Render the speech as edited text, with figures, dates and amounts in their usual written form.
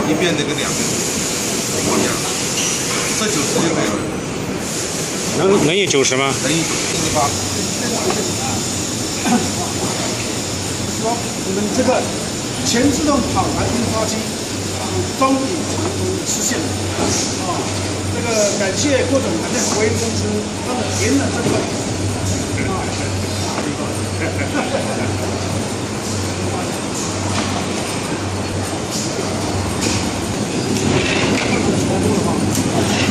一边的跟两边一模一样，这90就没有了。 能有90吗？ 能有98。 说我们这个全自动跑盘印刷机终于成功实现了这个感谢郭总团队和微公司他们连了这个啊。